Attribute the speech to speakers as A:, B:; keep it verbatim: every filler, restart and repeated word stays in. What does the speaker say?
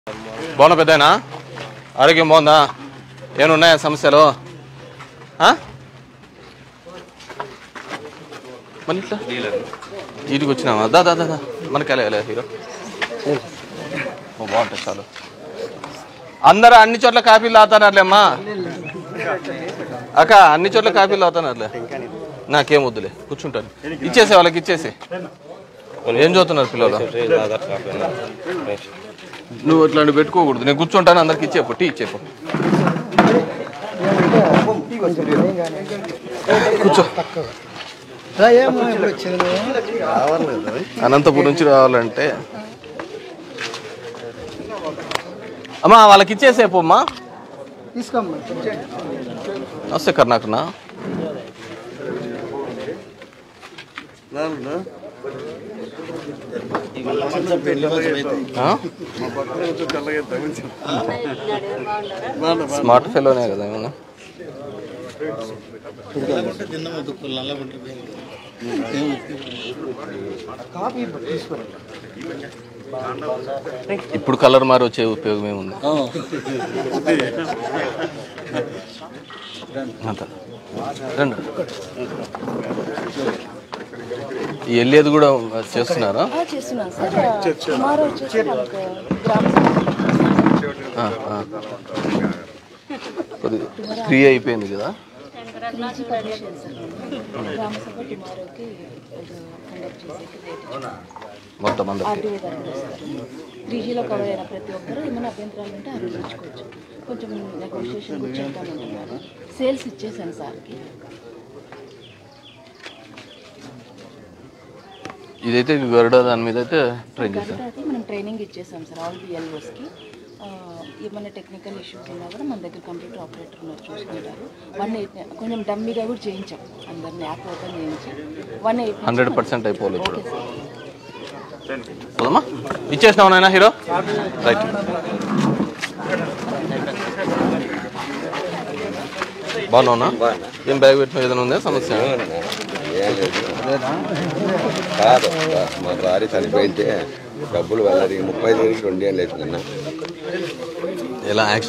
A: బాగున్నా పెద్దయినా ఆరోగ్యం బాగుందా ఏమున్నాయా సమస్యలు మళ్ళీ ఇట్లా ఇంటికి వచ్చినావా దా దా దా మనకి వెళ్ళలే హీరో బాగుంటుంది చాలు అందరూ అన్ని చోట్ల కాపీలు తాగుతున్నారులేమ్మా అక్క అన్ని చోట్ల కాపీలు తాగుతున్నారులే నాకేం వద్దులే కూర్చుంటాను ఇచ్చేసే వాళ్ళకి ఇచ్చేసి ఏం చదువుతున్నారు పిల్లలు నువ్వు ఇట్లాంటి పెట్టుకోకూడదు నేను కూర్చుంటాను అందరికి ఇచ్చేపు టీ ఇచ్చేపు కూర్చో అనంతపురం నుంచి రావాలంటే అమ్మా వాళ్ళకి ఇచ్చేసేపు అమ్మా వస్తే కర్ణాకనా స్మార్ట్ ఫెలోనే కదా ఏమన్నా ఇప్పుడు కలర్ మారి వచ్చే ఉపయోగం ఏముంది అంత రండి వెళ్ళేది కూడా చేస్తున్నారా ఫ్రీ అయిపోయింది కదా మొత్తం
B: త్రీజీలో కవర్ అయిన ప్రతి ఒక్కరు ఏమైనా అభ్యంతరాలు ఉంటే అభివృద్ధించుకోవచ్చు కొంచెం నెగోషియేషన్ కూడా చెప్తామంటున్నారు సేల్స్ ఇచ్చేసాను సార్కి
A: ఇదైతే గరుడ దాని మీద అయితే ట్రైన్ చేస్తాం
B: మనం ట్రైనింగ్ ఇచ్చేసాం సార్ ఆల్ బిఎల్ఓస్కి ఏమైనా టెక్నికల్ ఇష్యూస్ ఉన్నా కూడా మన దగ్గర కంప్యూటర్ ఆపరేటర్ ఉన్నారు చూసుకుంటారు వన్ ఎయిట్ కొంచెం డమ్మీగా కూడా చేయించాం అందరిని యాప్ ఓపెన్ చేయించి వన్ ఎయిట్
A: హండ్రెడ్ పర్సెంట్ అయిపోవాలి ఇప్పుడు పోదమ్మా ఇచ్చేసినావు నాయన హీరో రైట్ బాగున్నావునా ఏం బ్యాగ్ పెట్టిన ఏదైనా ఉందా సమస్య
C: కాదు మా లారీ చనిపోయింటే డబ్బులు వెళ్ళదు ముప్పై ఐదు రెండు ఏళ్ళు అవుతుందన్నా
A: ఎలా యాక్సిడెంట్